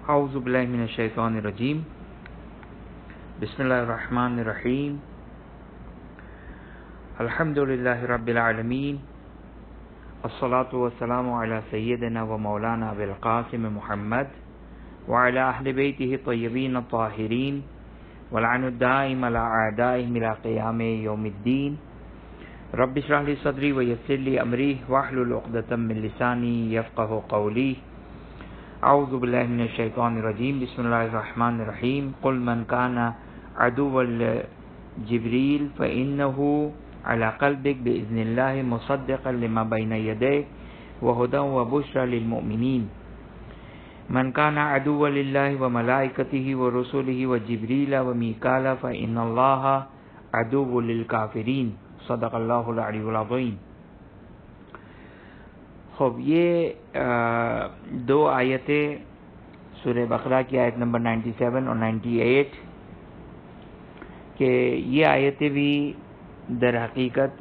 اعوذ باللہ من الشیطان الرجیم بسم اللہ الرحمن الرحیم الحمد للہ رب العالمین الصلاة والسلام علی سیدنا و مولانا ابی القاسم محمد وعلی اہل بیتہ الطیبین الطاہرین واللعن الدائم علی اعدائہم الی قیام یوم الدین رب اشرح لی صدری ویسر لی امری واحلل عقدۃ من لسانی یفقہوا قولی اعوذ باللہ من الشیطان الرجیم بسم اللہ الرحمن الرحیم قل من کان عدوا لجبریل فإنہ علی قلبک بإذن اللہ مصدقا لما بین یدیہ وہدی وبشری للمؤمنین من کان عدوا للہ وملائکتہ ورسلہ وجبریل ومیکال فإن اللہ عدو للکافرین صدق اللہ العلی العظیم۔ خوب، یہ دو آیتیں سورہ بقرہ کی آیت نمبر 97 اور 98 کہ یہ آیتیں بھی در حقیقت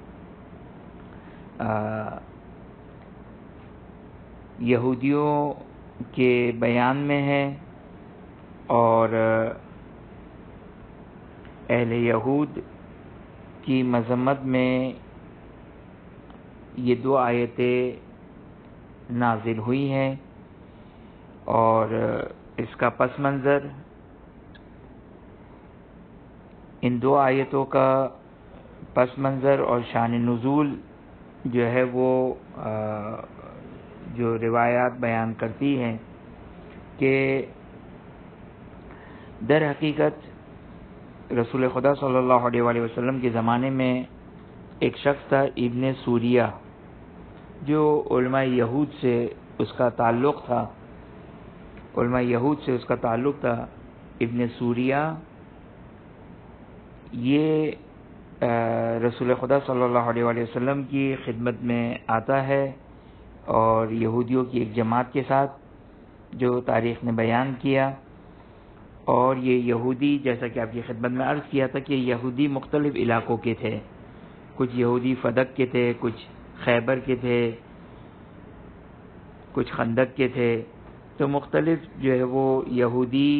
یہودیوں کے بیان میں ہے اور اہل یہود کی مذمت میں یہ دو آیتیں نازل ہوئی ہیں، اور اس کا پس منظر ان دو آیتوں کا پس منظر اور شان نزول جو ہے وہ جو روایات بیان کرتی ہیں کہ در حقیقت رسول خدا صلی اللہ علیہ وآلہ وسلم کے زمانے میں ایک شخص تھا ابن سوریہ، جو علماء یہود سے اس کا تعلق تھا ابن سوریہ یہ رسول خدا صلی اللہ علیہ وآلہ وسلم کی خدمت میں آتا ہے، اور یہودیوں کی ایک جماعت کے ساتھ جو تاریخ نے بیان کیا، اور یہ یہودی جیسا کہ آپ کی خدمت میں عرض کیا تھا کہ یہودی مختلف علاقوں کے تھے، کچھ یہودی فدق کے تھے، کچھ خیبر کے تھے، کچھ خندق کے تھے، تو مختلف جو ہے وہ یہودی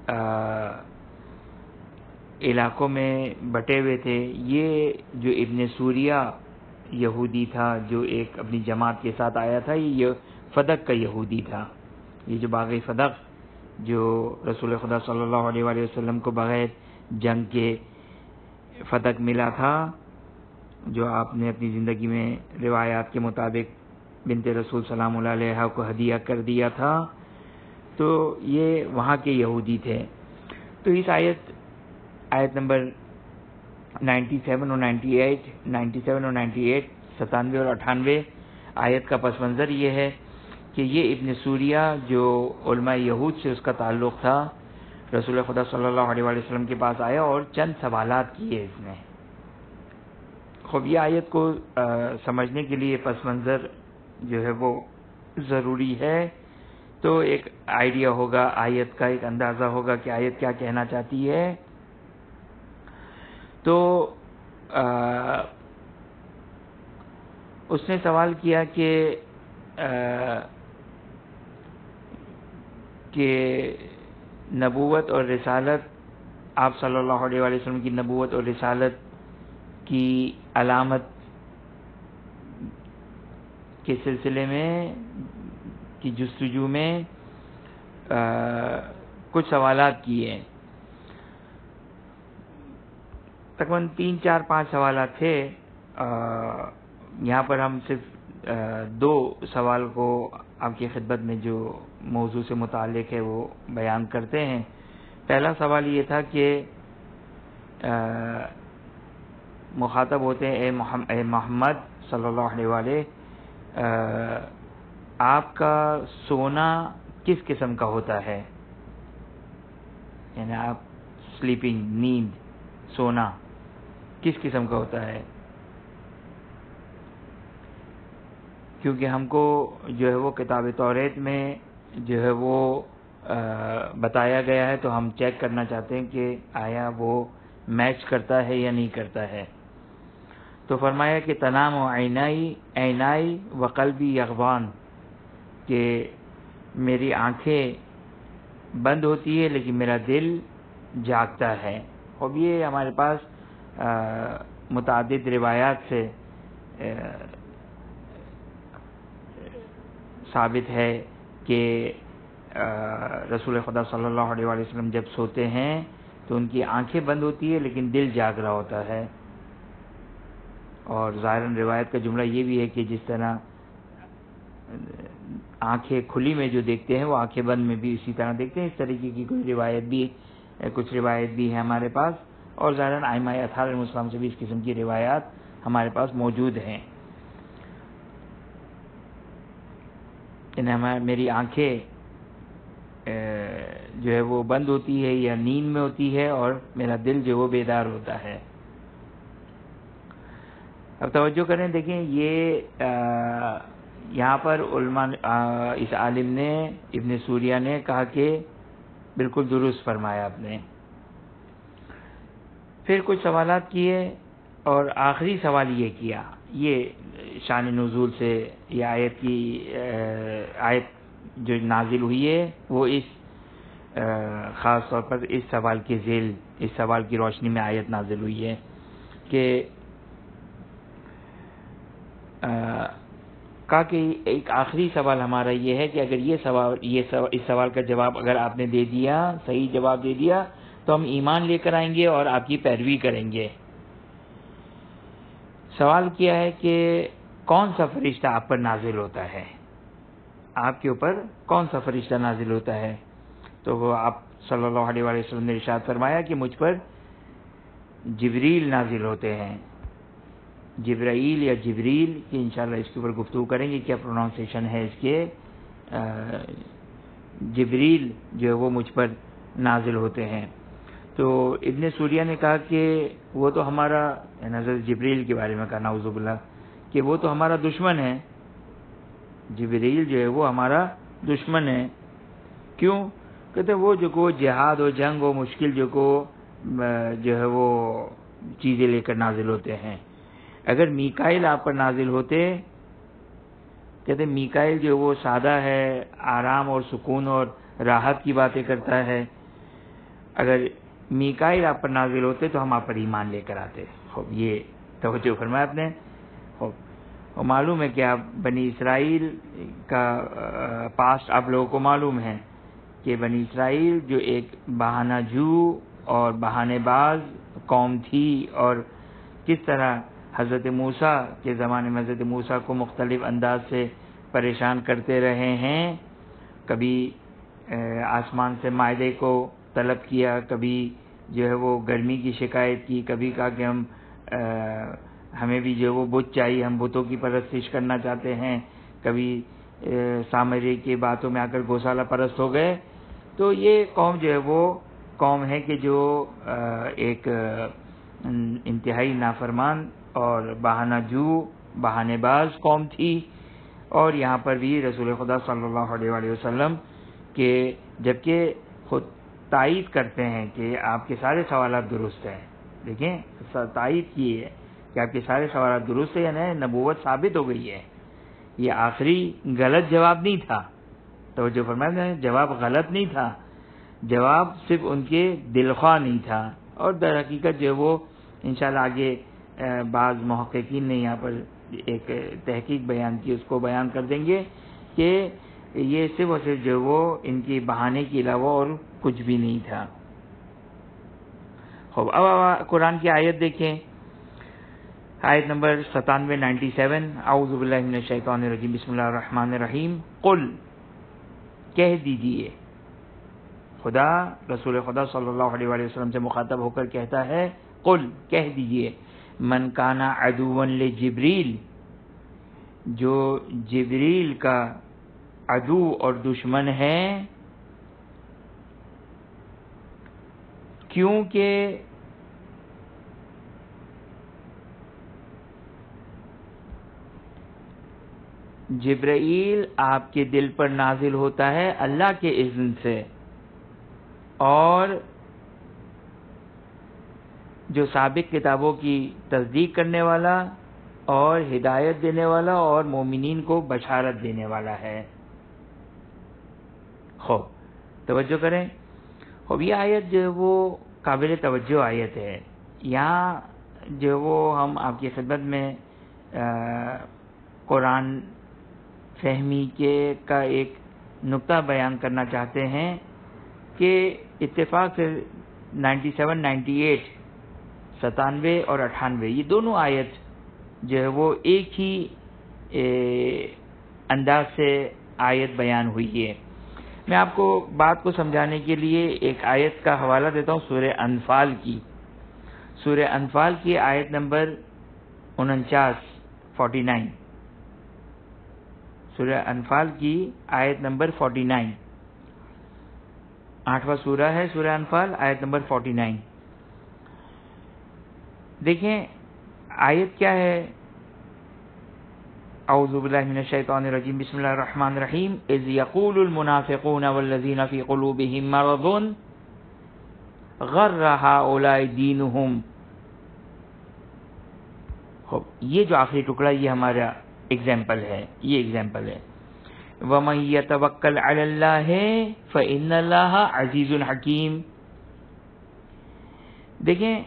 علاقوں میں بٹے ہوئے تھے۔ یہ جو ابن سوریہ یہودی تھا جو ایک اپنی جماعت کے ساتھ آیا تھا، یہ فدق کا یہودی تھا۔ یہ جو باغ فدق جو رسول خدا صلی اللہ علیہ وآلہ وسلم کو بغیر جنگ کے فدق ملا تھا، جو آپ نے اپنی زندگی میں روایات کے مطابق بنت رسول سلام اللہ علیہ کو ہدیہ کر دیا تھا، تو یہ وہاں کے یہودی تھے۔ تو اس آیت نمبر 97 اور 98 97 اور 98 آیت کا پس منظر یہ ہے کہ یہ ابن سوریہ جو علماء یہود سے اس کا تعلق تھا، رسول خدا صلی اللہ علیہ وآلہ وسلم کے پاس آیا اور چند سوالات کیے اس نے۔ خوب، یہ آیت کو سمجھنے کے لیے پس منظر جو ہے وہ ضروری ہے، تو ایک آئیڈیا ہوگا، آیت کا ایک اندازہ ہوگا کہ آیت کیا کہنا چاہتی ہے۔ تو اس نے سوال کیا کہ نبوت اور رسالت، آپ صلی اللہ علیہ وآلہ وسلم کی نبوت اور رسالت کی علامت کے سلسلے میں کی جستجو میں کچھ سوالات کیے، تقریباً 3 4 5 سوالات تھے۔ یہاں پر ہم صرف 2 سوال کو آپ کی خدمت میں جو موضوع سے متعلق ہے وہ بیان کرتے ہیں۔ پہلا سوال یہ تھا کہ مخاطب ہوتے ہیں اے محمد صلی اللہ علیہ وآلہ، آپ کا سونا کس قسم کا ہوتا ہے؟ یعنی آپ سلیپنگ، نیند، سونا کس قسم کا ہوتا ہے؟ کیونکہ ہم کو جو ہے وہ کتاب توریت میں جو ہے وہ بتایا گیا ہے، تو ہم چیک کرنا چاہتے ہیں کہ آیا وہ میچ کرتا ہے یا نہیں کرتا ہے۔ تو فرمایا کہ تنام عینائی و قلبی یغبان، کہ میری آنکھیں بند ہوتی ہے لیکن میرا دل جاگتا ہے. اب یہ ہمارے پاس متعدد روایات سے ثابت ہے کہ رسول خدا صلی اللہ علیہ وسلم جب سوتے ہیں تو ان کی آنکھیں بند ہوتی ہے لیکن دل جاگ رہا ہوتا ہے. اور ظاہراً روایت کا جملہ یہ بھی ہے کہ جس طرح آنکھیں کھلی میں جو دیکھتے ہیں وہ آنکھیں بند میں بھی اسی طرح دیکھتے ہیں. اس طریقے کی کچھ روایت بھی ہے ہمارے پاس، اور ظاہراً ائمہ اطہار علیہ السلام سے بھی اس قسم کی روایات ہمارے پاس موجود ہیں. میری آنکھیں جو ہے وہ بند ہوتی ہے یا نیند میں ہوتی ہے اور میرا دل جو وہ بیدار ہوتا ہے. اب توجہ کریں، دیکھیں یہ یہاں پر علماء اس عالم نے ابن سوریہ نے کہا کہ بالکل درست فرمایا آپ نے. پھر کچھ سوالات کیے اور آخری سوال یہ کیا، یہ شان نزول سے یہ آیت جو نازل ہوئی ہے وہ اس خاص طور پر اس سوال کے ذیل، اس سوال کی روشنی میں آیت نازل ہوئی ہے کہ کہا کہ ایک آخری سوال ہمارا یہ ہے کہ اگر اس سوال کا جواب اگر آپ نے دے دیا، صحیح جواب دے دیا، تو ہم ایمان لے کر آئیں گے اور آپ کی پیروی کریں گے. سوال کیا ہے کہ کون سا فرشتہ آپ پر نازل ہوتا ہے، آپ کے اوپر کون سا فرشتہ نازل ہوتا ہے؟ تو وہ آپ صلی اللہ علیہ وسلم نے ارشاد فرمایا کہ مجھ پر جبریل نازل ہوتے ہیں. جبرائیل یا جبریل کی انشاءاللہ اس کے اوپر گفتگو کریں گے کیا پروننسیشن ہے اس کے. جبریل جو ہے وہ مجھ پر نازل ہوتے ہیں. تو ابن سوریہ نے کہا کہ وہ تو ہمارا، حضرت جبریل کے بارے میں کہا نعوذ باللہ کہ وہ تو ہمارا دشمن ہے. جبریل جو ہے وہ ہمارا دشمن ہے. کیوں؟ کہتے وہ جو کو جہاد و جنگ و مشکل جو ہے وہ چیزیں لے کر نازل ہوتے ہیں. اگر میکائیل آپ پر نازل ہوتے، کہتے میکائیل جو وہ سادہ ہے، آرام اور سکون اور راحت کی باتیں کرتا ہے، اگر میکائیل آپ پر نازل ہوتے تو ہم آپ پر ایمان لے کر آتے. خوب یہ توجہ فرمایا آپ نے. خوب اور معلوم ہے کہ آپ بنی اسرائیل کا پاسٹ آپ لوگوں کو معلوم ہے کہ بنی اسرائیل جو ایک بہانہ جو اور بہانے باز قوم تھی، اور کس طرح حضرت موسیٰ کے زمانے میں حضرت موسیٰ کو مختلف انداز سے پریشان کرتے رہے ہیں. کبھی آسمان سے مائدے کو طلب کیا، کبھی جو ہے وہ گرمی کی شکایت کی، کبھی کہا کہ ہمیں بھی جو ہے وہ بت چاہیے، ہم بتوں کی پرستش کرنا چاہتے ہیں، کبھی سامری کی باتوں میں آ کر گوسالہ پرست ہو گئے. تو یہ قوم جو ہے وہ قوم ہے کہ جو ایک انتہائی نافرمان اور بہانہ جو، بہانے باز قوم تھی. اور یہاں پر بھی رسول خدا صلی اللہ علیہ وسلم کے جبکہ خود تائید کرتے ہیں کہ آپ کے سارے سوالات درست ہیں. دیکھیں تائید کی ہے کہ آپ کے سارے سوالات درست ہیں، یعنی نبوت ثابت ہو گئی ہے. یہ آخری غلط جواب نہیں تھا. توجہ فرمائیں، جواب غلط نہیں تھا، جواب صرف ان کے دلخواہ نہیں تھا. اور در حقیقت جو وہ انشاءاللہ آگے بعض محققین نے یہاں پر ایک تحقیق بیان کی، اس کو بیان کر دیں گے کہ یہ صرف اور صرف جو وہ ان کی بہانے کے علاوہ اور کچھ بھی نہیں تھا. خوب اب قرآن کی آیت دیکھیں، آیت نمبر 97 اعوذ باللہ من الشیطان الرجیم بسم اللہ الرحمن الرحیم. قل کہہ دیجئے، خدا رسول خدا صلی اللہ علیہ وسلم سے مخاطب ہو کر کہتا ہے قل کہہ دیجئے، من کان عدوا لجبریل، جو جبریل کا عدو اور دشمن ہے، کیونکہ جبرائیل آپ کے دل پر نازل ہوتا ہے اللہ کے اذن سے، اور جو سابق کتابوں کی تصدیق کرنے والا اور ہدایت دینے والا اور مومنین کو بشارت دینے والا ہے. خوب توجہ کریں. اب یہ آیت جو ہے وہ قابل توجہ آیت ہے. یہاں جو وہ ہم آپ کی خدمت میں قرآن فہمی کا ایک نقطہ بیان کرنا چاہتے ہیں کہ اتفاق سے 97 98 97 اور 98 یہ دونوں آیت جو ہے وہ ایک ہی انداز سے آیت بیان ہوئی ہے. میں آپ کو بات کو سمجھانے کے لیے ایک آیت کا حوالہ دیتا ہوں سورہ انفال کی. سورہ انفال کی آیت نمبر 49 سورہ انفال کی آیت نمبر 49 8واں سورہ ہے سورہ انفال آیت نمبر 49. دیکھیں آیت کیا ہے. اعوذ باللہ من الشیطان الرجیم بسم اللہ الرحمن الرحیم اذ یقول المنافقون والذین فی قلوبہم مرض غر ہؤلاء دینہم. یہ جو آخری ٹکڑا یہ ہمارا ایگزامپل ہے. یہ ایگزامپل ہے وَمَن يَتَوَكَّلْ عَلَى اللَّهِ فَإِنَّ اللَّهَ عَزِيزٌ حَكِيمٌ. دیکھیں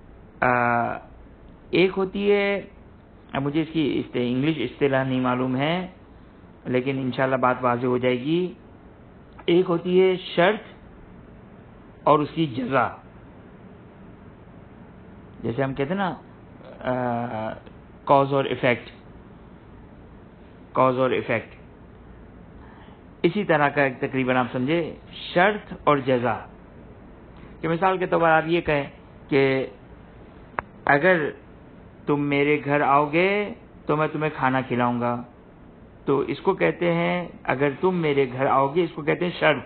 ایک ہوتی ہے, اب مجھے اس کی انگلش اصطلاح نہیں معلوم ہے لیکن انشاءاللہ بات واضح ہو جائے گی. ایک ہوتی ہے شرط اور اس کی جزا. جیسے ہم کہتے ہیں نا کاز اور ایفیکٹ, اسی طرح کا ایک تقریباً آپ سمجھے شرط اور جزا. کہ مثال کے طور پر آپ یہ کہیں کہ اگر تم میرے گھر آؤ گے تو میں تمہیں کھانا کھلاؤں گا, تو اس کو کہتے ہیں اگر تم میرے گھر آؤ گے اس کو کہتے ہیں شرط.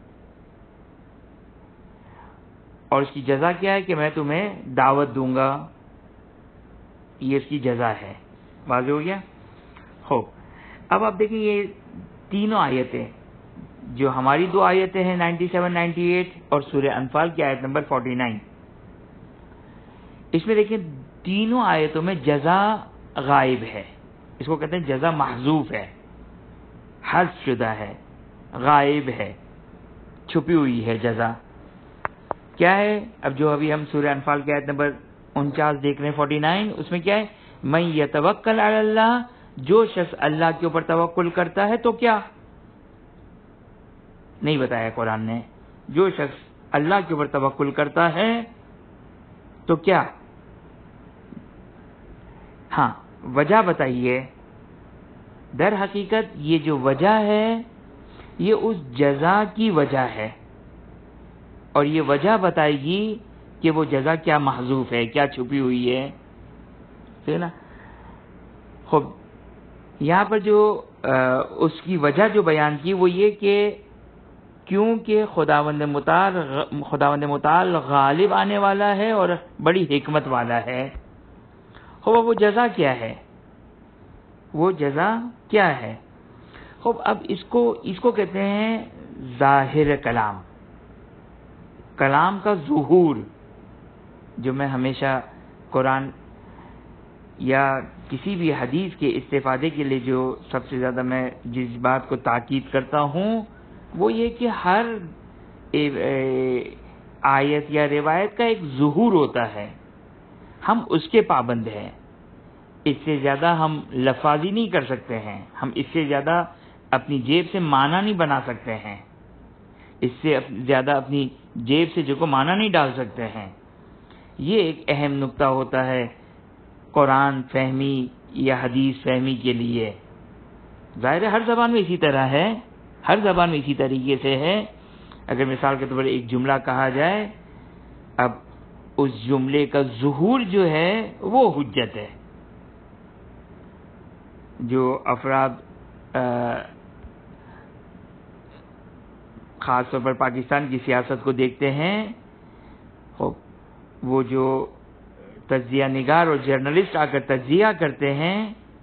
اور اس کی جزا کیا ہے کہ میں تمہیں دعوت دوں گا, یہ اس کی جزا ہے. واضح ہو گیا. ہو اب آپ دیکھیں یہ تینوں آیتیں جو ہماری دو آیتیں ہیں 97 98 اور سورہ انفال کی آیت نمبر 49, اس میں دیکھیں تینوں آیتوں میں جزا غائب ہے. اس کو کہتے ہیں جزا محذوف ہے, حذف شدہ ہے, غائب ہے, چھپی ہوئی ہے. جزا کیا ہے؟ اب جو ابھی ہم سورہ انفال کی آیت نمبر 49 دیکھ رہے ہیں 49, اس میں کیا ہے؟ من یتوکل علی اللہ, جو شخص اللہ کے اوپر توکل کرتا ہے تو کیا نہیں بتایا قرآن نے. جو شخص اللہ کے اوپر توکل کرتا ہے تو کیا, ہاں وجہ بتائیے. در حقیقت یہ جو وجہ ہے یہ اس جزا کی وجہ ہے, اور یہ وجہ بتائے گی کہ وہ جزا کیا محذوف ہے, کیا چھپی ہوئی ہے. ٹھیک ہے نا. خب یہاں پر جو اس کی وجہ جو بیان کی وہ یہ کہ کیونکہ خداوند متعال غالب آنے والا ہے اور بڑی حکمت والا ہے. خب وہ جزا کیا ہے, وہ جزا کیا ہے؟ خب اب اس کو کہتے ہیں ظاہر کلام, کلام کا ظہور. جو میں ہمیشہ قرآن یا کسی بھی حدیث کے استفادے کے لیے جو سب سے زیادہ میں جس بات کو تاکید کرتا ہوں وہ یہ کہ ہر آیت یا روایت کا ایک ظہور ہوتا ہے, ہم اس کے پابند ہیں. اس سے زیادہ ہم لفاظی نہیں کر سکتے ہیں, ہم اس سے زیادہ اپنی جیب سے معنی نہیں بنا سکتے ہیں, اس سے زیادہ اپنی جیب سے جو کو معنی نہیں ڈال سکتے ہیں. یہ ایک اہم نقطہ ہوتا ہے قرآن فہمی یا حدیث فہمی کے لیے. ظاہر ہے ہر زبان میں اسی طرح ہے, ہر زبان میں اسی طریقے سے ہے. اگر مثال کے طور پر ایک جملہ کہا جائے, اب اس جملے کا ظہور جو ہے وہ حجت ہے. جو افراد خاص طور پر پاکستان کی سیاست کو دیکھتے ہیں, وہ جو تجزیہ نگار اور جرنلسٹ آ کر تجزیہ کرتے ہیں,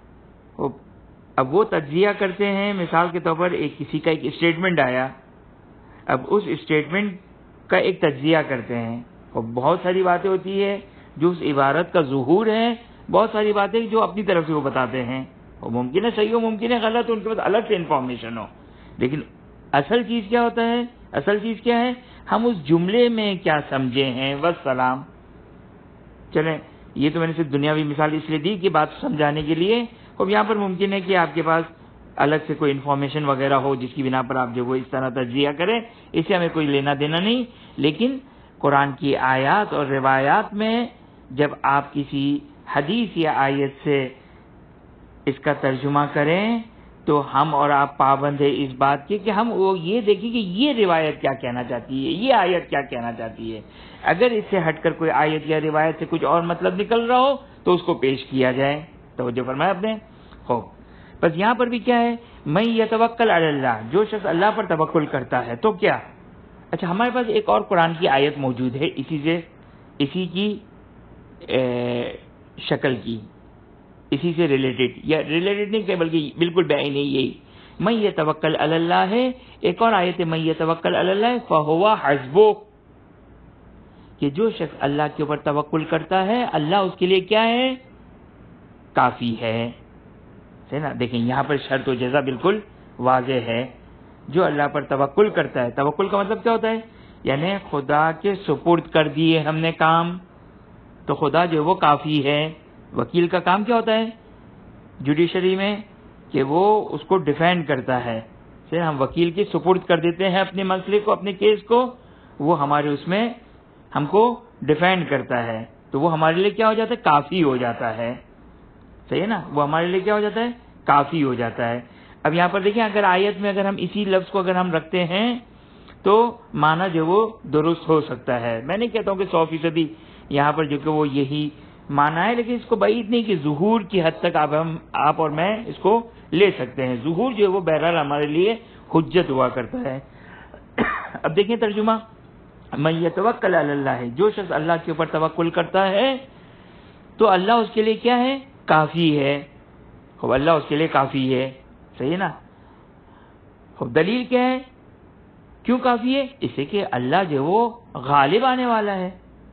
اب وہ تجزیہ کرتے ہیں مثال کے طور پر کسی کا ایک اسٹیٹمنٹ آیا, اب اس اسٹیٹمنٹ کا ایک تجزیہ کرتے ہیں, اور بہت ساری باتیں ہوتی ہے جو اس عبارت کا ظہور ہے, بہت ساری باتیں جو اپنی طرف سے وہ بتاتے ہیں, اور ممکن ہے صحیح ہو ممکن ہے غلط, ان کے پاس الگ سے انفارمیشن ہو, لیکن اصل چیز کیا ہوتا ہے اصل چیز کیا ہے؟ ہم اس جملے میں کیا سمجھے ہیں. والسلام. چلیں یہ تو میں نے صرف دنیاوی مثال اس لیے دی کہ بات سمجھانے کے لیے. اب یہاں پر ممکن ہے کہ آپ کے پاس الگ سے کوئی انفارمیشن وغیرہ ہو جس کی بنا پر آپ جو وہ اس طرح تجزیہ کریں، اس سے ہمیں کوئی لینا دینا نہیں. لیکن قرآن کی آیات اور روایات میں جب آپ کسی حدیث یا آیت سے اس کا ترجمہ کریں تو ہم اور آپ پابند ہیں اس بات کے کہ ہم وہ یہ دیکھیں کہ یہ روایت کیا کہنا چاہتی ہے، یہ آیت کیا کہنا چاہتی ہے. اگر اس سے ہٹ کر کوئی آیت یا روایت سے کچھ اور مطلب نکل رہا ہو تو اس کو پیش کیا جائے. توجہ فرمایا آپ نے. خوب، بس یہاں پر بھی کیا ہے؟ من یتوکل علی اللہ، جو شخص اللہ پر توکل کرتا ہے تو کیا. اچھا، ہمارے پاس ایک اور قرآن کی آیت موجود ہے اسی کی شکل کی، اسی سے ریلیٹڈ، یا ریلیٹڈ نہیں کہ بلکہ بالکل بعین نہیں، یہی من یتوکل علی اللہ ہے. ایک اور آیت ہے من یتوکل علی اللہ فہو حسبہ، کہ جو شخص اللہ کے اوپر توکل کرتا ہے اللہ اس کے لیے کیا ہے؟ کافی ہے. نا دیکھیں یہاں پر شرط و جزا بالکل واضح ہے. جو اللہ پر توکل کرتا ہے، توکل کا مطلب کیا ہوتا ہے؟ یعنی خدا کے سپرد کر دیے ہم نے کام تو خدا جو وہ کافی ہے. وکیل کا کام کیا ہوتا ہے جوڈیشری میں؟ کہ وہ اس کو ڈیفینڈ کرتا ہے. ہم وکیل کے سپرد کر دیتے ہیں اپنے مسئلے کو، اپنے کیس کو، وہ ہمارے اس میں ہم کو ڈیفینڈ کرتا ہے تو وہ ہمارے لیے کیا ہو جاتا ہے؟ کافی ہو جاتا ہے. صحیح ہے نا؟ وہ ہمارے لیے کیا ہو جاتا ہے؟ کافی ہو جاتا ہے. اب یہاں پر دیکھیں اگر آیت میں اگر ہم اسی لفظ کو اگر ہم رکھتے ہیں تو معنی جو وہ درست ہو سکتا ہے. میں نہیں کہتا ہوں کہ 100% یہاں پر جو کہ وہ یہی معنی ہے، لیکن اس کو بعید نہیں کہ ظہور کی حد تک آپ اور میں اس کو لے سکتے ہیں. ظہور جو ہے وہ بہرحال ہمارے لیے حجت ہوا کرتا ہے. اب دیکھیں ترجمہ، من یتوکل علی اللہ، جو شخص اللہ کے اوپر توکل کرتا ہے تو اللہ اس کے لیے کیا ہے؟ کافی ہے. خب اللہ اس کے لیے کافی ہے. صحیح ہے نا؟ خب دلیل کیا ہے؟ کیوں کافی ہے؟ اس سے کہ اللہ جو وہ غالب آنے والا ہے.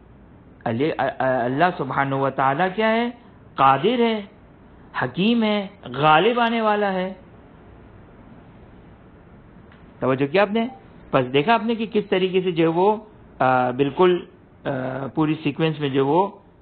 اللہ سبحانہ و تعالیٰ کیا ہے؟ قادر ہے، حکیم ہے، غالب آنے والا ہے. توجہ کیا آپ نے؟ بس دیکھا آپ نے کہ کس طریقے سے جو وہ بالکل پوری سیکوینس میں جو وہ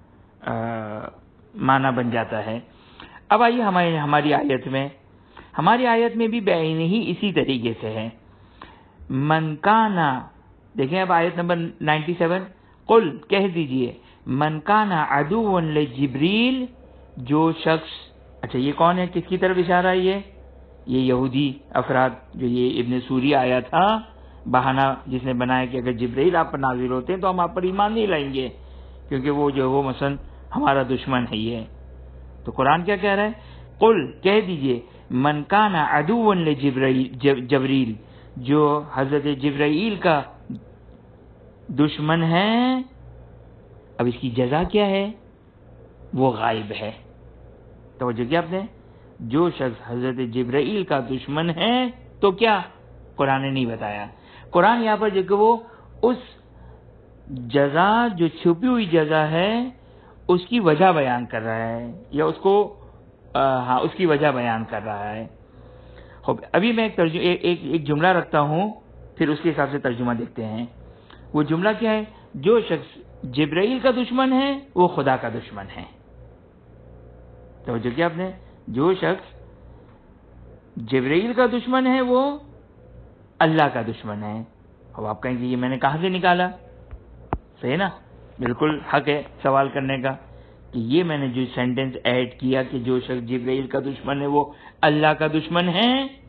معنی بن جاتا ہے. اب آئیے ہماری آیت میں بھی بعین ہی اسی طریقے سے ہے. من کانا، دیکھیں اب آیت نمبر 97، قل کہہ دیجئے، من کانا عدوا لجبریل، جو شخص، اچھا یہ کون ہے؟ کس کی طرف اشارہ ہے؟ یہ یہودی افراد جو یہ ابن سوری آیا تھا، بہانہ جس نے بنایا کہ اگر جبرائیل آپ پر نازل ہوتے ہیں تو ہم آپ پر ایمان نہیں لائیں گے کیونکہ وہ جو وہ مثلا ہمارا دشمن ہے. یہ تو قرآن کیا کہہ رہا ہے؟ قل کہہ دیجئے، من کان عدوا لجبرائیل، جو حضرت جبرائیل کا دشمن ہے. اب اس کی جزا کیا ہے؟ وہ غائب ہے. توجہ کیا آپ نے؟ جو شخص حضرت جبرائیل کا دشمن ہے تو کیا؟ قرآن نے نہیں بتایا. قرآن یہاں پر جو کہ وہ اس جزا جو چھپی ہوئی جزا ہے اس کی وجہ بیان کر رہا ہے، یا اس کو اس کی وجہ بیان کر رہا ہے. ابھی میں ایک جملہ رکھتا ہوں، پھر اس کے حساب سے ترجمہ دیکھتے ہیں. وہ جملہ کیا ہے؟ جو شخص جبرائیل کا دشمن ہے وہ خدا کا دشمن ہے. توجہ کیا آپ نے؟ جو شخص جبرائیل کا دشمن ہے وہ اللہ کا دشمن ہے. اب آپ کہیں گے یہ میں نے کہاں سے نکالا؟ صحیح نا؟ بالکل حق ہے سوال کرنے کا کہ یہ میں نے جو سینٹنس ایڈ کیا کہ جو شخص جبرائیل کا دشمن ہے وہ اللہ کا دشمن ہے،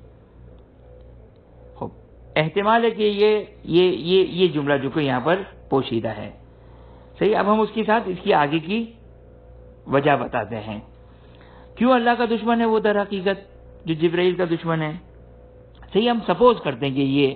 احتمال ہے کہ یہ جملہ جو کہ یہاں پر پوشیدہ ہے. صحیح. اب ہم اس کے ساتھ اس کی آگے کی وجہ بتاتے ہیں. کیوں اللہ کا دشمن ہے وہ در حقیقت جو جبرائیل کا دشمن ہے؟ صحیح. ہم سپوز کرتے ہیں کہ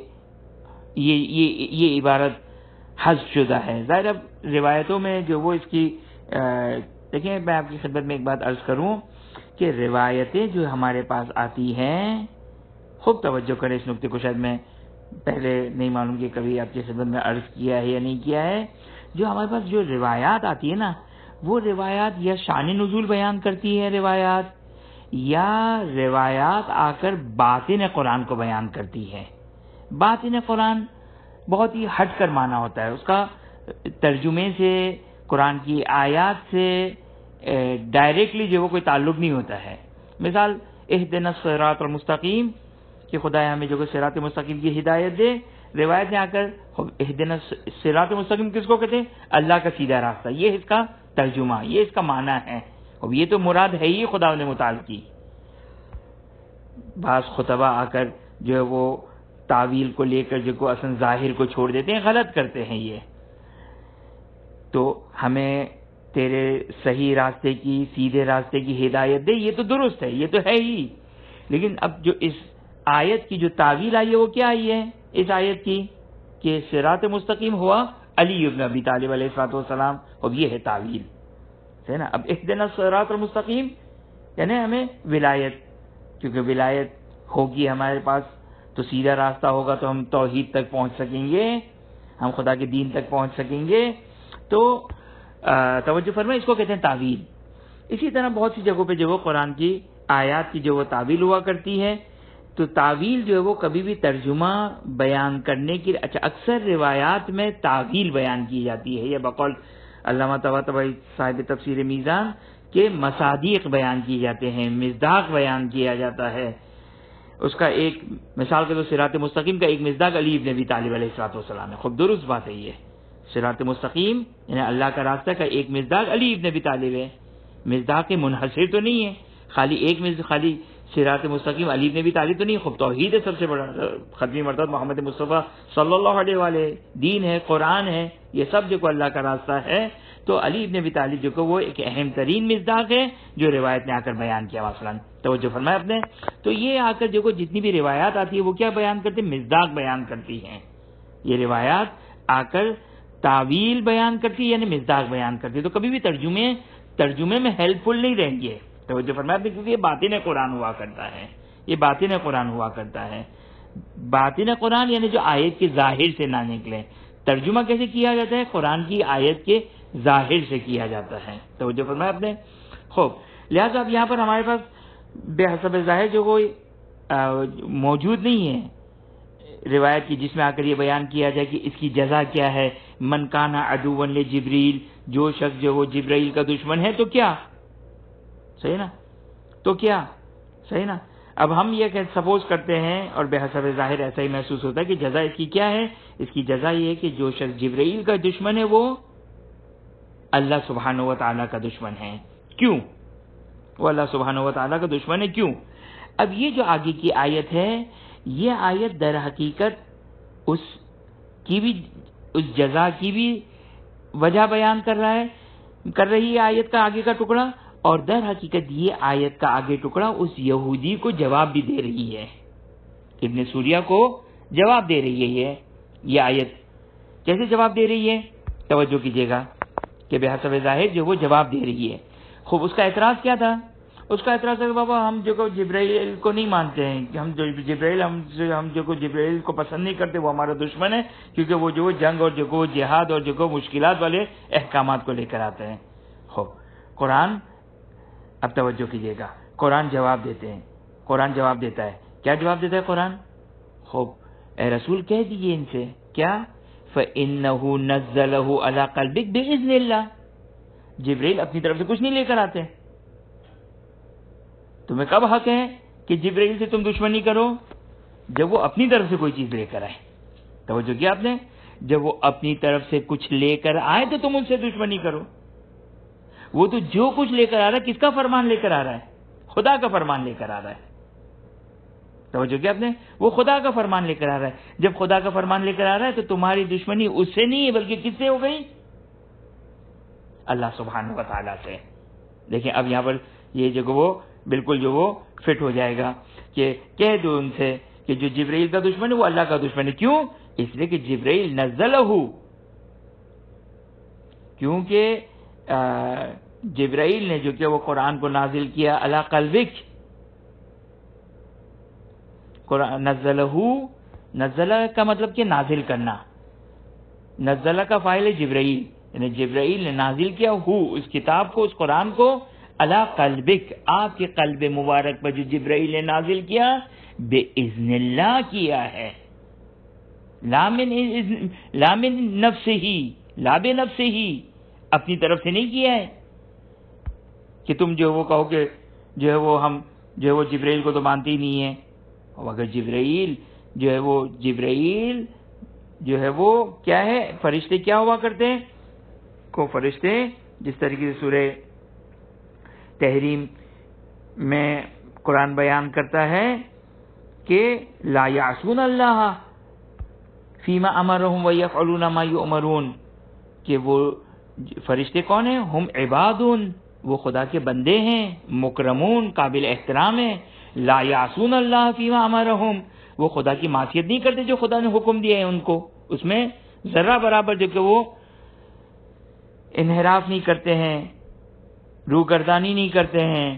یہ عبارت حذف شدہ ہے. ظاہر اب روایتوں میں جو وہ اس کی دیکھیں، میں آپ کی خدمت میں ایک بات عرض کروں کہ روایتیں جو ہمارے پاس آتی ہیں، خوب توجہ کریں اس نقطے کو، شاید میں پہلے نہیں معلوم کہ کبھی آپ کی خدمت میں عرض کیا ہے یا نہیں کیا ہے. جو ہمارے پاس جو روایات آتی ہے نا، وہ روایات یا شان نزول بیان کرتی ہے روایات، یا روایات آ کر باطن قرآن کو بیان کرتی ہے. باطن قرآن بہت ہی ہٹ کر معنی ہوتا ہے، اس کا ترجمے سے، قرآن کی آیات سے ڈائریکٹلی جو وہ کوئی تعلق نہیں ہوتا ہے. مثال اہدنا الصراط المستقیم کہ خدا ہمیں جو صراط مستقیم کی ہدایت دے، روایت میں آ کر اہدنا الصراط المستقیم کس کو کہتے ہیں؟ اللہ کا سیدھا راستہ. یہ اس کا ترجمہ، یہ اس کا معنی ہے. اب یہ تو مراد ہے ہی خدا نے متعال کی. بعض خطبہ آ کر جو ہے وہ تعویل کو لے کر جو کو اصل ظاہر کو چھوڑ دیتے ہیں، غلط کرتے ہیں. یہ تو ہمیں تیرے صحیح راستے کی، سیدھے راستے کی ہدایت دے، یہ تو درست ہے، یہ تو ہے ہی. لیکن اب جو اس آیت کی جو تعویل آئی ہے وہ کیا آئی ہے اس آیت کی؟ کہ صراط مستقیم ہوا علی ابن ابی طالب علیہ الصلوۃ والسلام. اب یہ ہے تعویل، ہے نا. اب اہدنا الصراط المستقیم یعنی ہمیں ولایت، کیونکہ ولایت ہوگی ہمارے پاس تو سیدھا راستہ ہوگا، تو ہم توحید تک پہنچ سکیں گے، ہم خدا کے دین تک پہنچ سکیں گے. تو توجہ فرمائیں، اس کو کہتے ہیں تعویل. اسی طرح بہت سی جگہوں پہ جو وہ قرآن کی آیات کی جو وہ تعویل ہوا کرتی ہے. تو تعویل جو ہے وہ کبھی بھی ترجمہ بیان کرنے کی، اکثر روایات میں تعویل بیان کی جاتی ہے. یہ بقول علامہ طباطبائی صاحب تفسیر میزان کے مصادیق بیان کیے جاتے ہیں، مصداق بیان کیا جاتا ہے. اس کا ایک مثال کے طور صراط مستقیم کا ایک مصداق علی ابن ابی طالب علیہ الصلوۃ والسلام ہے. خوب درست بات ہے. یہ صراط مستقیم یعنی اللہ کا راستہ کا ایک مصداق علی ابن ابی طالب ہے. مصداق منحصر تو نہیں ہے، خالی ایک خالی صراط مستقیم علی ابن ابی طالب تو نہیں. خوب توحید ہے سب سے بڑا، ختمی مرتبہ محمد مصطفیٰ صلی اللہ علیہ وآلہ، دین ہے، قرآن ہے، یہ سب جو کو اللہ کا راستہ ہے. تو علی ابن ابی طالب جو کو وہ ایک اہم ترین مصداق ہے جو روایت میں آ کر بیان کیا. مثلا توجہ فرمائے آپ نے. تو یہ آ کر جو کو جتنی بھی روایات آتی ہے وہ کیا بیان کرتے ہیں؟ مصداق بیان کرتی ہیں. یہ روایات آ کر تعویل بیان کرتی ہے یعنی مصداق بیان کرتی ہے. تو کبھی بھی ترجمے میں ہیلپ فل نہیں رہیں گے. توجہ فرمائے آپ نے، کیونکہ یہ باطن قرآن ہوا کرتا ہے. یہ باطن قرآن ہوا کرتا ہے. باطن قرآن یعنی جو آیت کے ظاہر سے نہ نکلے. ترجمہ کیسے کیا جاتا ہے؟ قرآن کی آیت کے ظاہر سے کیا جاتا ہے. توجہ فرمائے آپ نے. خوب، لہٰذا اب یہاں پر ہمارے پاس بے حسب ظاہر جو کوئی موجود نہیں ہے روایت کی جس میں آ کر یہ بیان کیا جائے کہ اس کی جزا کیا ہے. من کان عدوا لجبریل، جو شخص جو وہ جبرائیل کا دشمن ہے تو کیا، صحیح نا، تو کیا، صحیح نا. اب ہم یہ کہ سپوز کرتے ہیں اور بے حسب ظاہر ایسا ہی محسوس ہوتا ہے کہ جزا اس کی کیا ہے. اس کی جزا یہ ہے کہ جو شخص جبرائیل کا دشمن ہے وہ اللہ سبحانہ و تعالیٰ کا دشمن ہے. کیوں وہ اللہ سبحانہ و تعالیٰ کا دشمن ہے؟ کیوں؟ اب یہ جو آگے کی آیت ہے، یہ آیت در حقیقت اس جزا کی بھی وجہ بیان کر رہی ہے آیت کا آگے کا ٹکڑا. اور در حقیقت یہ آیت کا آگے ٹکڑا اس یہودی کو جواب بھی دے رہی ہے. ابن سوریہ کو جواب دے رہی ہے. یہ آیت کیسے جواب دے رہی ہے؟ توجہ کیجیے گا کہ بے حسب ظاہر جو وہ جواب دے رہی ہے. خوب، اس کا اعتراض کیا تھا؟ اس کا اعتراض ہے کہ بابا ہم جو کو جبرائیل کو نہیں مانتے ہیں، کہ ہم جو کو جبرائیل کو پسند نہیں کرتے، وہ ہمارا دشمن ہے، کیونکہ وہ جو جنگ اور جو کو جہاد اور جو کو مشکلات والے احکامات کو لے کر آتے ہیں. خوب، قرآن، اب توجہ کیجیے گا، قرآن جواب دیتے ہیں. قرآن جواب دیتا ہے. کیا جواب دیتا ہے قرآن؟ خوب، اے رسول کہہ دیجیے ان سے کیا؟ فَإِنَّهُ نَزَّلَهُ عَلَىٰ قَلْبِكَ بِإِذْنِ اللَّهِ. جبرائیل اپنی طرف سے کچھ نہیں لے کر آتے. تمہیں کب حق ہے کہ جبرائیل سے تم دشمنی کرو؟ جب وہ اپنی طرف سے کوئی چیز لے کر آئے. توجہ کیا آپ نے؟ جب وہ اپنی طرف سے کچھ لے کر آئے تو تم ان سے دشمنی کرو. وہ تو جو کچھ لے کر آ رہا ہے، کس کا فرمان لے کر آ رہا ہے؟ خدا کا فرمان لے کر آ رہا ہے. توجہ کیا آپ نے؟ وہ خدا کا فرمان لے کر آ رہا ہے. جب خدا کا فرمان لے کر آ رہا ہے تو تمہاری دشمنی اس سے نہیں ہے بلکہ کس سے ہو گئی؟ اللہ سبحانہ و تعالیٰ سے. دیکھیں اب یہاں پر یہ جو وہ بالکل جو وہ فٹ ہو جائے گا کہ کہہ دو ان سے کہ جو جبرائیل کا دشمن ہے وہ اللہ کا دشمن ہے. کیوں؟ اس لیے کہ جبرائیل نزلہ، کیونکہ جبرائیل نے جو کہ وہ قرآن کو نازل کیا علی قلبک. نزلہ کا مطلب کہ نازل کرنا. نزلہ کا فاعل ہے جبرائیل، یعنی جبرائیل نے نازل کیا اس کتاب کو، اس قرآن کو علی قلبک، آپ کے قلب مبارک پر جو جبرائیل نے نازل کیا بِإِذْنِ اللہ کیا ہے. لا من نفسہ ہی، لا بے نفسہ ہی، اپنی طرف سے نہیں کیا ہے کہ تم جو وہ کہو کہ جو ہے وہ ہم جو ہے وہ جبرائیل کو تو مانتے ہی نہیں ہیں. اور اگر جبرائیل جو ہے وہ کیا ہے، فرشتے کیا ہوا کرتے ہیں کو فرشتے جس طریقے سے سورہ تحریم میں قرآن بیان کرتا ہے کہ لا یعصون اللہ فیما امرہم ویفعلون ما یؤمرون، کہ وہ فرشتے کون ہیں؟ ہم عبادون، وہ خدا کے بندے ہیں، مکرمون، قابل احترام ہیں. لا یعصون اللہ فیما امرہم، وہ خدا کی معصیت نہیں کرتے جو خدا نے حکم دیا ہے ان کو، اس میں ذرہ برابر جو کہ وہ انحراف نہیں کرتے ہیں، روگردانی نہیں کرتے ہیں.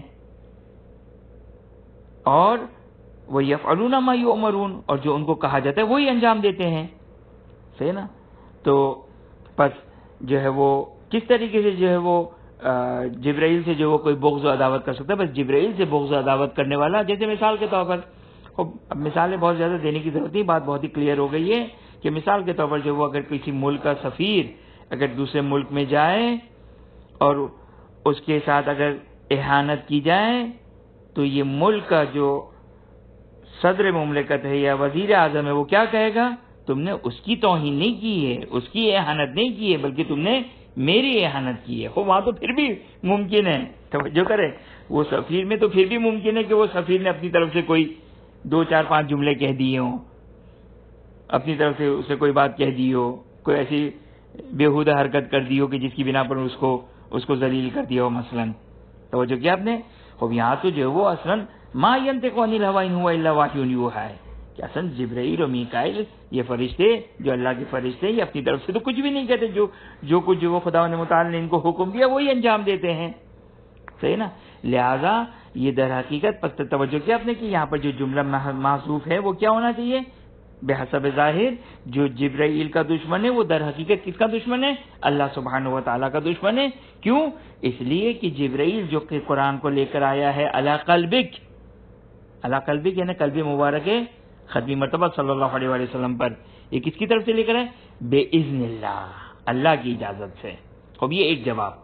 اور وہ یفعلون ما یؤمرون، اور جو ان کو کہا جاتا ہے وہی انجام دیتے ہیں. صحیح نا؟ تو پس جو ہے وہ کس طریقے سے جو ہے وہ جبرائیل سے جو وہ کوئی بغض و عداوت کر سکتا ہے؟ بس جبرائیل سے بغض و عداوت کرنے والا، جیسے مثال کے طور پر، اب مثالیں بہت زیادہ دینے کی ضرورت نہیں، بات بہت ہی کلیئر ہو گئی ہے کہ مثال کے طور پر جو وہ اگر کسی ملک کا سفیر اگر دوسرے ملک میں جائے اور اس کے ساتھ اگر احانت کی جائے تو یہ ملک کا جو صدر مملکت ہے یا وزیر اعظم ہے وہ کیا کہے گا؟ تم نے اس کی توہین نہیں کی ہے، اس کی احانت نہیں کی ہے، بلکہ تم نے میری احانت کی ہے. وہاں تو پھر بھی ممکن ہے، توجہ کرے، وہ سفیر میں تو پھر بھی ممکن ہے کہ وہ سفیر نے اپنی طرف سے کوئی 2 4 5 جملے کہہ دیے ہوں، اپنی طرف سے اسے کوئی بات کہہ دی ہو، کوئی ایسی بیہودہ حرکت کر دی ہو کہ جس کی بنا پر اس کو ذلیل کر دیا ہو مثلا. توجہ کیا آپ نے؟ اب یہاں تو جو وہ اصلا ما ینطق عن الہوی ان ہوا الا وحی یوحی ہے کہ اصلا جبرائیل اور میکائیل یہ فرشتے جو اللہ کے فرشتے یہ اپنی طرف سے تو کچھ بھی نہیں کہتے، جو کچھ جو خداوند متعال نے ان کو حکم دیا وہی انجام دیتے ہیں. صحیح نا؟ لہذا یہ در حقیقت توجہ کیا آپ نے کہ یہاں پر جو جملہ محذوف ہے وہ کیا ہونا چاہیے؟ بحسب ظاہر جو جبرائیل کا دشمن ہے وہ در حقیقت کس کا دشمن ہے؟ اللہ سبحانہ و تعالیٰ کا دشمن ہے. کیوں؟ اس لیے کہ جبرائیل جو کہ قرآن کو لے کر آیا ہے علی قلبک یعنی قلب مبارک ختمی مرتبہ صلی اللہ علیہ وسلم پر، یہ کس کی طرف سے لے کر ہے؟ بے اذن اللہ کی اجازت سے. اب یہ ایک جواب،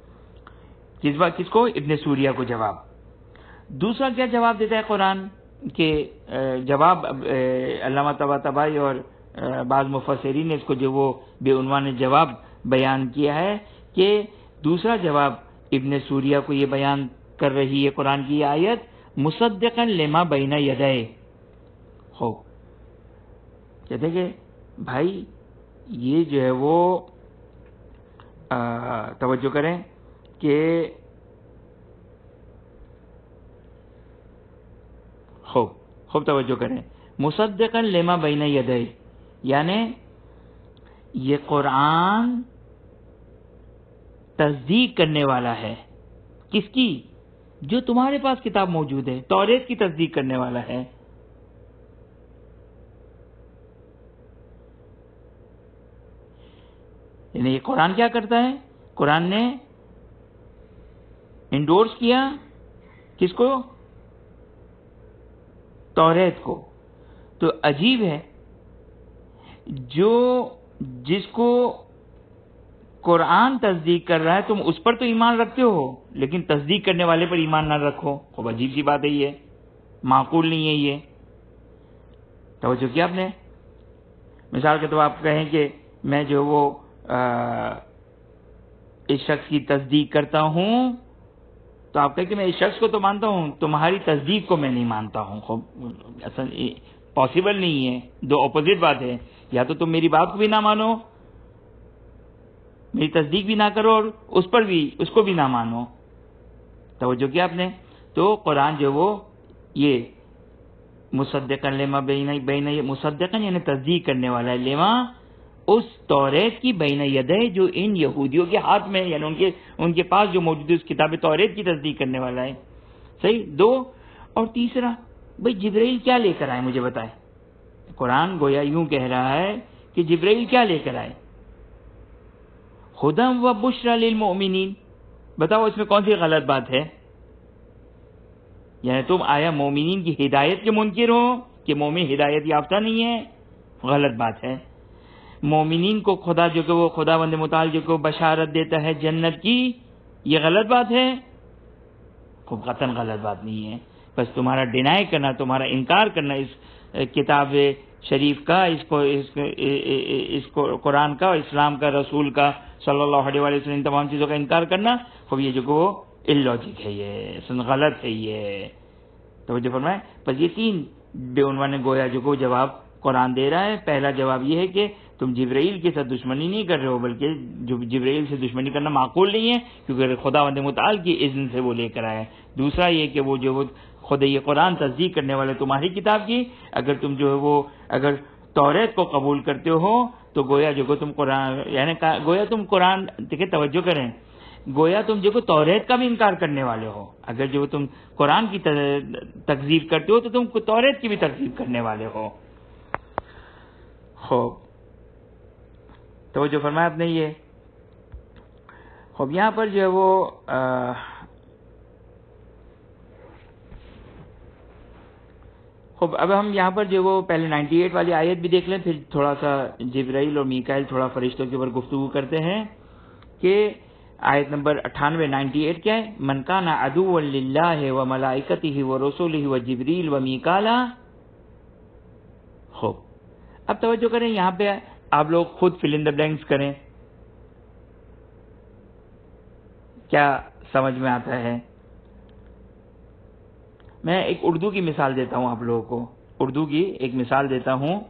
کس کو؟ ابن سوریہ کو جواب. دوسرا کیا جواب دیتا ہے قرآن کہ جواب علامہ طباطبائی اور بعض مفسرین نے اس کو جو وہ بے عنوان جواب بیان کیا ہے کہ دوسرا جواب ابن سوریہ کو یہ بیان کر رہی ہے قرآن کی آیت مصدقا لما بین یدیہ. ہو کہتے کہ بھائی یہ جو ہے وہ توجہ کریں کہ خوب توجہ کریں، مصدقا لما بین یدیہ یعنی یہ قرآن تصدیق کرنے والا ہے کس کی؟ جو تمہارے پاس کتاب موجود ہے، توریت کی تصدیق کرنے والا ہے. یعنی یہ قرآن کیا کرتا ہے؟ قرآن نے انڈورس کیا کس کو؟ توریت کو. تو عجیب ہے جس کو قرآن تصدیق کر رہا ہے تم اس پر تو ایمان رکھتے ہو لیکن تصدیق کرنے والے پر ایمان نہ رکھو. خوب عجیب سی بات ہے، یہ معقول نہیں ہے. یہ توجہ کیا آپ نے؟ مثال کے طور آپ کہیں کہ میں جو وہ اس شخص کی تصدیق کرتا ہوں تو آپ کہیں کہ میں اس شخص کو تو مانتا ہوں، تمہاری تصدیق کو میں نہیں مانتا ہوں. خوب اصل پاسبل نہیں ہے، دو اپوزٹ بات ہے. یا تو تم میری بات کو بھی نہ مانو، میری تصدیق بھی نہ کرو، اور اس کو بھی نہ مانو. توجہ کیا آپ نے؟ تو قرآن جو وہ یہ مصدقا لما بین مصدقا یعنی تصدیق کرنے والا ہے لما اس توریت کی بین یدیہ جو ان یہودیوں کے ہاتھ میں، یعنی ان کے پاس جو موجود ہے اس کتاب توریت کی تصدیق کرنے والا ہے. صحیح. دو. اور تیسرا بھئی جبرائیل کیا لے کر آئے مجھے بتائیں. قرآن گویا یوں کہہ رہا ہے کہ جبرائیل کیا لے کر آئے؟ ہدی و بشری للمؤمنین. بتاؤ اس میں کون سی غلط بات ہے؟ یعنی تم آیا مومنین کی ہدایت کے منکر ہو کہ مومن ہدایت یافتہ نہیں ہے؟ غلط بات ہے. مومنین کو خدا جو کہ وہ خداوند متعال جو کہ وہ بشارت دیتا ہے جنت کی، یہ غلط بات ہے؟ خوب قطعاً غلط بات نہیں ہے. بس تمہارا ڈینائی کرنا، تمہارا انکار کرنا اس کتاب شریف کا، اس کو قرآن کا، اسلام کا، رسول کا صلی اللہ علیہ وسلم، ان تمام چیزوں کا انکار کرنا، خوب یہ جو کہ وہ اللاجک ہے، یہ غلط ہے. یہ توجہ فرمائے. بس یہ 3 بے عنوان گویا جو کہ جواب قرآن دے رہا ہے. پہلا جواب یہ ہے کہ تم جبرائیل کے ساتھ دشمنی نہیں کر رہے ہو، بلکہ جبرائیل سے دشمنی کرنا معقول نہیں ہے، کیونکہ خداوند متعال کی اذن سے وہ لے کر آئے. دوسرا یہ کہ وہ جو خود یہ قرآن تصدیق کرنے والے تمہاری کتاب کی، اگر تم جو ہے وہ اگر توریت کو قبول کرتے ہو تو گویا جو کہ تم قرآن، یعنی گویا تم قرآن، دیکھیں توجہ کریں، گویا تم جو کہ توریت کا بھی انکار کرنے والے ہو. اگر جو تم قرآن کی تکذیب کرتے ہو تو تم توریت کی بھی تکذیب کرنے والے ہو. خوب توجہ فرمایا آپ نے. یہ خوب یہاں پر جو ہے وہ خوب اب ہم یہاں پر جو وہ پہلے 98 والی آیت بھی دیکھ لیں، پھر تھوڑا سا جبرائیل اور میکائیل تھوڑا فرشتوں کے اوپر گفتگو کرتے ہیں. کہ آیت نمبر 98 کیا ہے؟ من کان عدوا للہ و ملائکتہ و رسولہ و جبریل و میکالا. خوب اب توجہ کریں، یہاں پہ آپ لوگ خود فل ان دی بلینکس کریں، کیا سمجھ میں آتا ہے. میں ایک اردو کی مثال دیتا ہوں آپ لوگوں کو، اردو کی ایک مثال دیتا ہوں.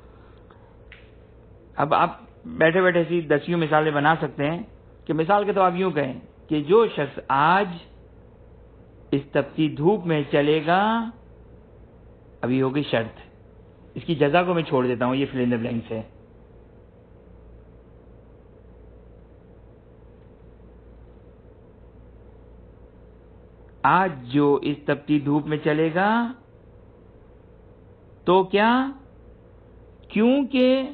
اب آپ بیٹھے بیٹھے ایسی 10 مثالیں بنا سکتے ہیں. کہ مثال کے تو آپ یوں کہیں کہ جو شخص آج اس تپتی دھوپ میں چلے گا، ابھی ہوگی شرط، اس کی جزا کو میں چھوڑ دیتا ہوں، یہ فل ان دی بلینکس ہے. آج جو اس تپتی دھوپ میں چلے گا تو کیا؟ کیونکہ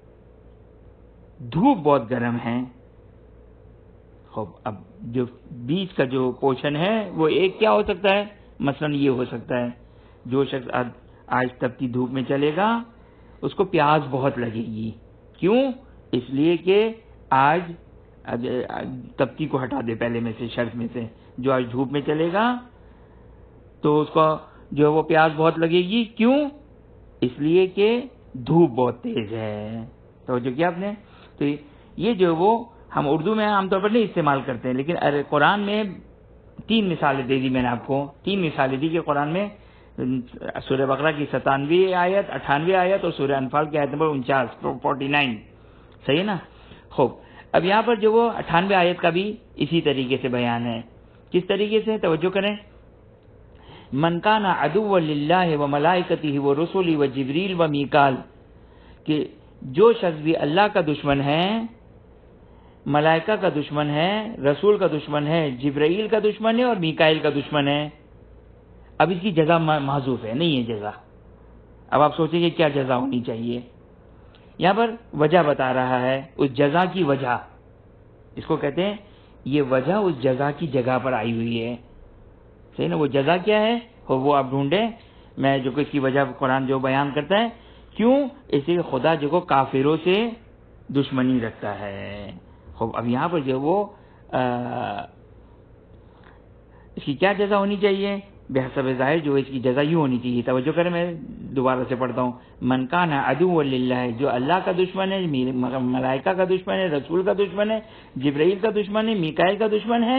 دھوپ بہت گرم ہے. خوب اب جو بیچ کا جو پورشن ہے وہ ایک کیا ہو سکتا ہے؟ مثلا یہ ہو سکتا ہے جو شخص آج تپتی دھوپ میں چلے گا اس کو پیاس بہت لگے گی. کیوں؟ اس لیے کہ آج تپتی کو ہٹا دے پہلے میں سے، شرط میں سے، جو آج دھوپ میں چلے گا تو اس کو جو وہ پیاس بہت لگے گی. کیوں؟ اس لیے کہ دھوپ بہت تیز ہے. توجہ کیا آپ نے؟ تو یہ جو وہ ہم اردو میں عام طور پر نہیں استعمال کرتے ہیں، لیکن قرآن میں 3 مثالیں دے دی میں نے آپ کو. 3 مثالیں دی کہ قرآن میں سورہ بقرہ کی 97 آیت، 98 آیت اور سورہ انفال کی آیت نمبر 49 صحیح ہے نا. خوب اب یہاں پر جو وہ 98 آیت کا بھی اسی طریقے سے بیان ہے. کس طریقے سے؟ توجہ کریں. من کان عدوا للہ و ملائکتہ و رسولہ و جبریل و میکال، کہ جو شخص بھی اللہ کا دشمن ہے، ملائکہ کا دشمن ہے، رسول کا دشمن ہے، جبرائیل کا دشمن ہے اور میکائیل کا دشمن ہے. اب اس کی جزا محذوف ہے، نہیں ہے جزا. اب آپ سوچیں کہ کیا جزا ہونی چاہیے. یہاں پر وجہ بتا رہا ہے، اس جزا کی وجہ، اس کو کہتے ہیں یہ وجہ اس جزا کی جگہ پر آئی ہوئی ہے. صحیح نا. وہ جزا کیا ہے وہ آپ ڈھونڈیں. میں جو کہ اس کی وجہ قرآن جو بیان کرتا ہے، کیوں؟ اس لیے خدا جو کو کافروں سے دشمنی رکھتا ہے. خوب اب یہاں پر جو وہ اس کی کیا جزا ہونی چاہیے؟ بحسب ظاہر جو اس کی جزا یوں ہونی چاہیے. توجہ کریں، میں دوبارہ سے پڑھتا ہوں. من کان عدوا للہ، جو اللہ کا دشمن ہے، ملائکہ کا دشمن ہے، رسول کا دشمن ہے، جبرائیل کا دشمن ہے، میکائیل کا دشمن ہے،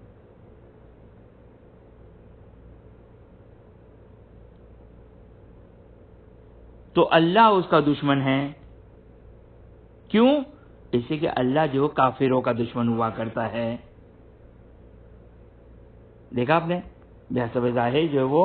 تو اللہ اس کا دشمن ہے. کیوں؟ اس لیے کہ اللہ جو کافروں کا دشمن ہوا کرتا ہے. دیکھا آپ نے؟ بحسب ظاہر جو وہ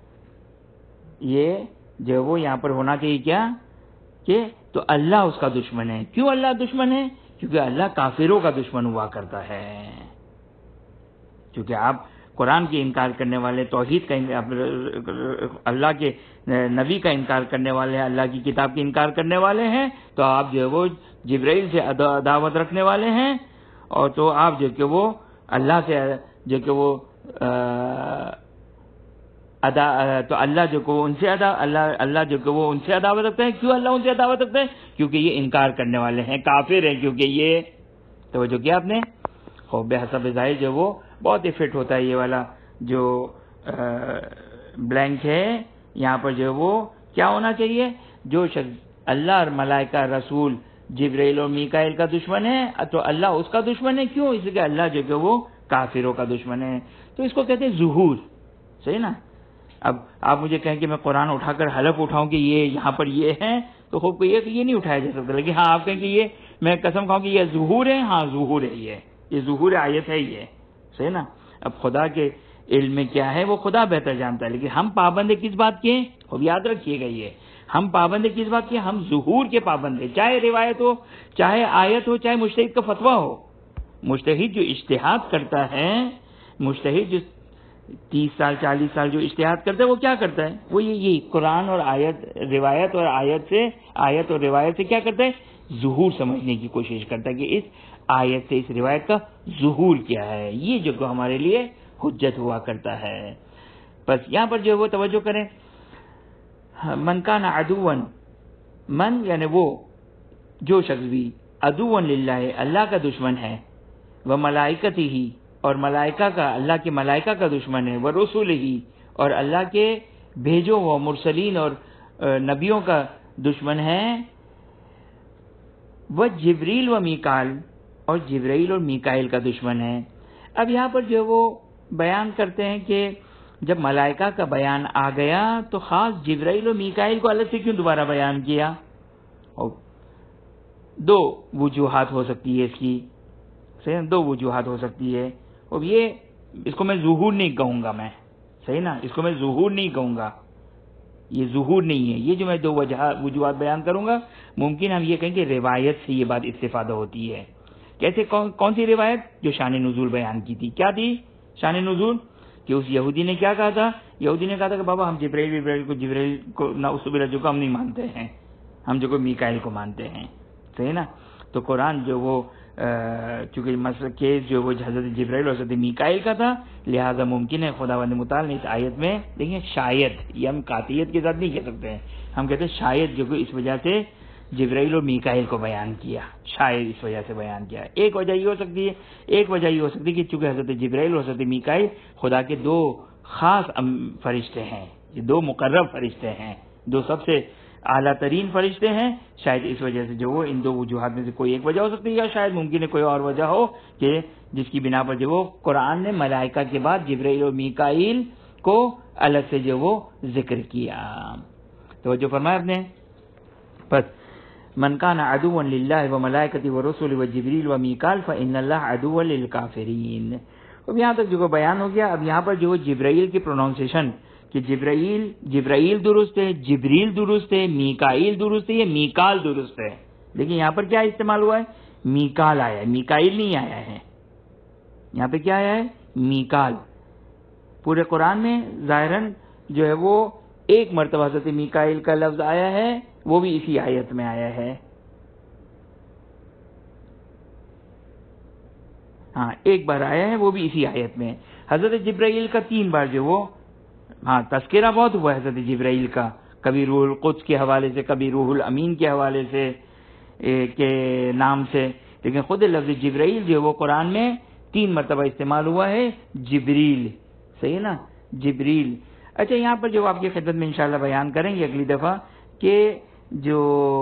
یہ جو وہ یہاں پر ہونا چاہیے کیا کہ تو اللہ اس کا دشمن ہے. کیوں اللہ دشمن ہے؟ کیونکہ اللہ کافروں کا دشمن ہوا کرتا ہے. کیونکہ آپ قرآن کے انکار کرنے والے، توحید کا اللہ کے نبی کا انکار کرنے والے ہیں، اللہ کی کتاب کے انکار کرنے والے ہیں، تو آپ جو ہے وہ جبرائیل سے عداوت رکھنے والے ہیں، اور تو آپ جو کہ وہ اللہ سے جو کہ وہ تو اللہ جو کو ان سے اللہ جو کہ وہ ان سے عداوت رکھتا ہے. کیوں اللہ ان سے عداوت رکھتا ہے؟ کیونکہ یہ انکار کرنے والے ہیں، کافر ہیں. کیونکہ یہ توجہ کیا آپ نے، خوب حسب ظاہر جو وہ بہت ہی فٹ ہوتا ہے. یہ والا جو بلینک ہے یہاں پر جو وہ کیا ہونا چاہیے، جو شخص اللہ اور ملائکہ رسول جبرائیل اور میکائیل کا دشمن ہے تو اللہ اس کا دشمن ہے. کیوں؟ اس لیے اللہ جو کہ وہ کافروں کا دشمن ہے. تو اس کو کہتے ہیں ظہور. صحیح نا. اب آپ مجھے کہیں کہ میں قرآن اٹھا کر حلف اٹھاؤں کہ یہ یہاں پر یہ ہے تو خوب یہ نہیں اٹھایا جا سکتا. لیکن ہاں آپ کہیں کہ یہ میں قسم کھاؤں کہ یہ ظہور ہے، ہاں ظہور ہے، یہ ظہور آیت ہے یہ. صحیح نا. اب خدا کے علم میں کیا ہے وہ خدا بہتر جانتا ہے، لیکن ہم پابند کس بات کے ہیں؟ خوب یاد رکھیے گا یہ ہم پابند کس بات کے؟ ہم ظہور کے پابند ہیں. چاہے روایت ہو، چاہے آیت ہو، چاہے مجتہد کا فتویٰ ہو. مجتہد جو اجتہاد کرتا ہے، مجتہد جو 30 سال 40 سال جو اجتہاد کرتا ہے وہ کیا کرتا ہے؟ وہ یہ قرآن اور آیت، روایت اور آیت اور روایت سے کیا کرتا ہے؟ ظہور سمجھنے کی کوشش کرتا ہے کہ اس آیت سے، اس روایت کا ظہور کیا ہے. یہ جو ہمارے لیے حجت ہوا کرتا ہے. بس یہاں پر جو وہ توجہ کریں، من کان عدوا، من یعنی وہ جو شخص بھی، عدوا للہ اللہ کا دشمن ہے، وہ ملائکتہ ہی اور ملائکہ کا، اللہ کے ملائکہ کا دشمن ہے، وہ رسول ہی اور اللہ کے بھیجو و مرسلین اور نبیوں کا دشمن ہے، وہ جبریل و میکال اور جبرائیل اور میکائیل کا دشمن ہے. اب یہاں پر جو وہ بیان کرتے ہیں کہ جب ملائکہ کا بیان آ گیا تو خاص جبرائیل و میکائیل کو الگ سے کیوں دوبارہ بیان کیا؟ اور دو وجوہات ہو سکتی ہے اس کی، صحیح، دو وجوہات ہو سکتی ہے. اور یہ اس کو میں ظہور نہیں کہوں گا، میں صحیح نا، اس کو میں ظہور نہیں کہوں گا، یہ ظہور نہیں ہے. یہ جو میں دو وجوہات بیان کروں گا، ممکن ہم یہ کہیں کہ روایت سے یہ بات استفادہ ہوتی ہے. کیسے؟ کون سی روایت؟ جو شان نزول بیان کی تھی. کیا تھی شان نزول؟ کہ اس یہودی نے کیا کہا تھا؟ یہودی نے کہا تھا کہ بابا ہم جبرائیل کو نہ اس جو کو ہم نہیں مانتے ہیں، ہم جو کو میکائیل کو مانتے ہیں. صحیح نا. تو قرآن جو وہ چونکہ کیس جو وہ حضرت جبرائیل اور حضرت میکائیل کا تھا، لہذا ممکن ہے خداوند متعال نے اس آیت میں، دیکھیں شاید، یہ ہم قاطعیت کے ساتھ نہیں کہہ سکتے ہیں، ہم کہتے ہیں شاید جو کہ اس وجہ سے جبرائیل اور میکائیل کو بیان کیا، شاید اس وجہ سے بیان کیا. ایک وجہ یہ ہو سکتی ہے، ایک وجہ یہ ہو سکتی ہے کہ چونکہ حضرت جبرائیل اور حضرت میکائیل خدا کے دو خاص فرشتے ہیں، یہ دو مقرب فرشتے ہیں، دو سب سے اعلیٰ ترین فرشتے ہیں. شاید اس وجہ سے جو وہ ان دو وجوہات میں سے کوئی ایک وجہ ہو سکتی ہے، یا شاید ممکن ہے کوئی اور وجہ ہو کہ جس کی بنا پر جو وہ قرآن نے ملائکہ کے بعد جبرائیل اور میکائیل کو الگ سے جو وہ ذکر کیا. توجہ فرمایا آپ نے. بس من کان عدوا للہ وملائکتہ ورسلہ وجبریل ومیکال فإن اللہ عدو للکافرین. اب یہاں تک جو بیان ہو گیا. اب یہاں پر جو جبرائیل کی پروننسیشن کہ جبرائیل درست ہے، جبریل درست ہے، میکائیل درست ہے، یا میکال درست ہے. لیکن یہاں پر کیا استعمال ہوا ہے؟ میکال آیا ہے، میکائیل نہیں آیا ہے. یہاں پہ کیا آیا ہے؟ میکال. پورے قرآن میں ظاہراً جو ہے وہ ایک مرتبہ حضرت میکائیل کا لفظ آیا ہے، وہ بھی اسی آیت میں آیا ہے. ہاں ایک بار آیا ہے، وہ بھی اسی آیت میں. حضرت جبرائیل کا 3 بار جو وہ تذکرہ بہت ہوا ہے حضرت جبرائیل کا، کبھی روح القدس کے حوالے سے، کبھی روح الامین کے حوالے سے کے نام سے. لیکن خود لفظ جبرائیل جو وہ قرآن میں 3 مرتبہ استعمال ہوا ہے. جبریل، صحیح نا، جبریل. اچھا یہاں پر جو آپ کی خدمت میں انشاءاللہ بیان کریں گے اگلی دفعہ کہ جو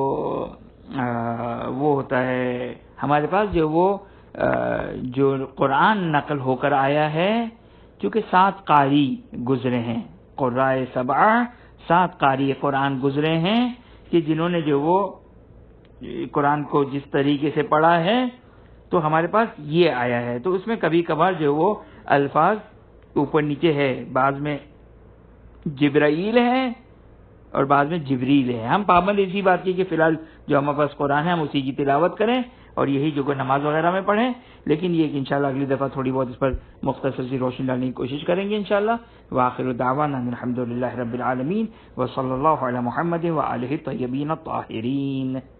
وہ ہوتا ہے ہمارے پاس جو وہ جو قرآن نقل ہو کر آیا ہے، چونکہ 7 قاری گزرے ہیں، قرائے 7 قاری قرآن گزرے ہیں کہ جنہوں نے جو وہ قرآن کو جس طریقے سے پڑھا ہے تو ہمارے پاس یہ آیا ہے. تو اس میں کبھی کبھار جو وہ الفاظ اوپر نیچے ہے، بعض میں جبرائیل ہے اور بعض میں جبریل ہے. ہم پابند اسی بات کی کہ فی الحال جو ہمارے پاس قرآن ہے ہم اسی کی تلاوت کریں اور یہی جو کہ نماز وغیرہ میں پڑھیں. لیکن یہ کہ انشاءاللہ اگلی دفعہ تھوڑی بہت اس پر مختصر سی روشنی ڈالنے کی کوشش کریں گے انشاءاللہ. وآخر دعوانا الحمدللہ رب العالمین وصلی اللہ علی محمد وآلہ الطیبین الطاہرین.